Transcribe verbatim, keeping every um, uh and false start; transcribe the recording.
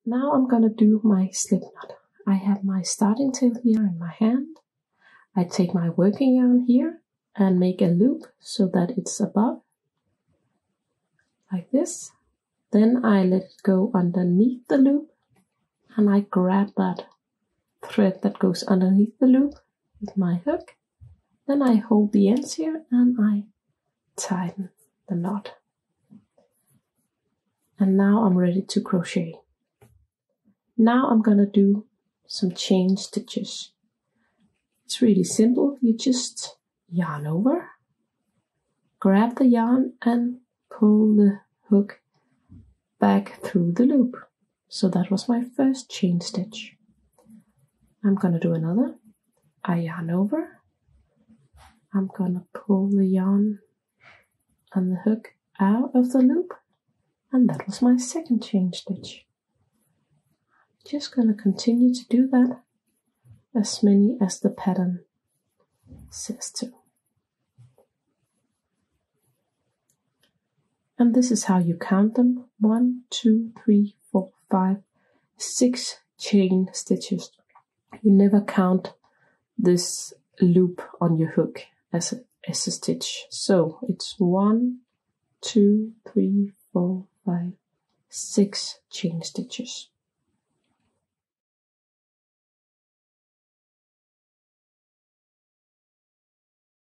Now I'm gonna do my slip knot. I have my starting tail here in my hand. I take my working yarn here and make a loop so that it's above, like this. Then I let it go underneath the loop, and I grab that thread that goes underneath the loop with my hook. Then I hold the ends here and I tighten the knot. And now I'm ready to crochet. Now I'm gonna do some chain stitches. It's really simple. You just yarn over, grab the yarn and pull the hook back through the loop. So that was my first chain stitch. I'm gonna do another. I yarn over. I'm gonna pull the yarn and the hook out of the loop, and that was my second chain stitch. Just gonna continue to do that as many as the pattern says to. And this is how you count them. One, two, three, four, five, six chain stitches. You never count this loop on your hook as a, as a stitch. So it's one, two, three, four, five, six chain stitches.